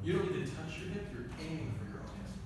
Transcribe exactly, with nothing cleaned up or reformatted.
You don't need to touch your hip, you're aiming for your own hip.